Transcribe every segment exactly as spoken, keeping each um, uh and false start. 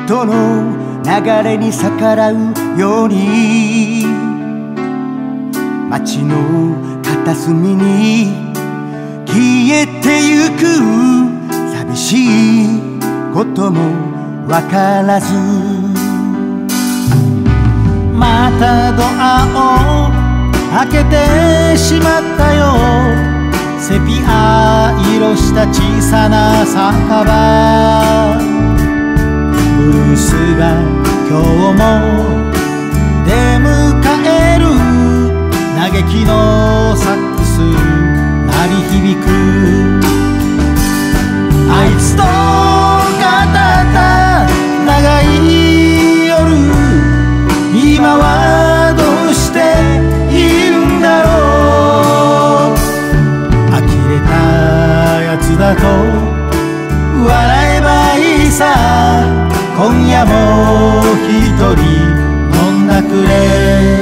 人の流れに逆らうように街の片隅に消えてゆく寂しいこともわからず、またドアを開けてしまったよ。セピア色した小さな酒場、ブルースが今日も出迎える。嘆きのサックス鳴り響く。あいつと語った長い夜、今はどうしているんだろう。呆れたやつだと笑えばいいさ。今夜も一人飲んだくれ。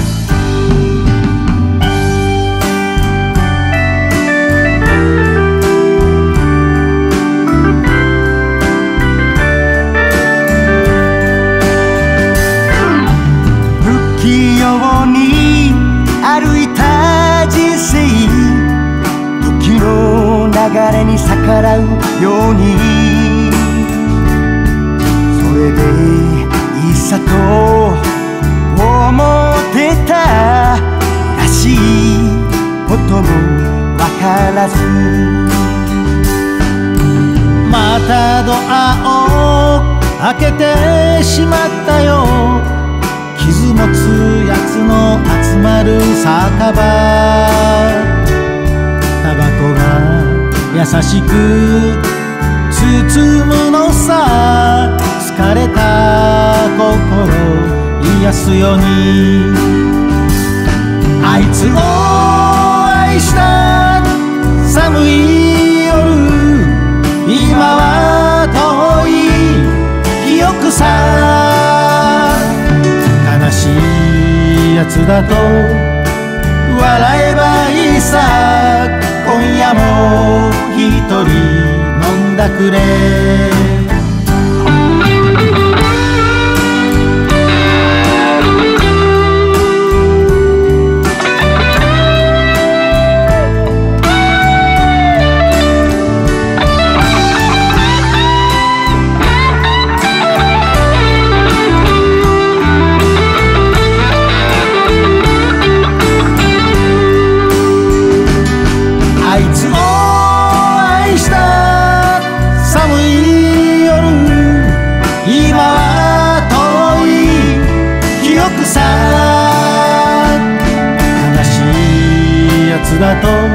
不器用に歩いた人生、時の流れに逆らうように、それでいいさと思ってたらしいこともわからず、またドアを開けてしまったよ。傷持つやつの集まる酒場、タバコが優しく包むのさ。疲れた心癒すように、あいつを愛した寒い夜、今は遠い記憶さ。悲しいやつだと笑えばいいさ。今夜も一人飲んだくれ。あいつを愛した寒い夜、今は遠い記憶さ。悲しいやつだと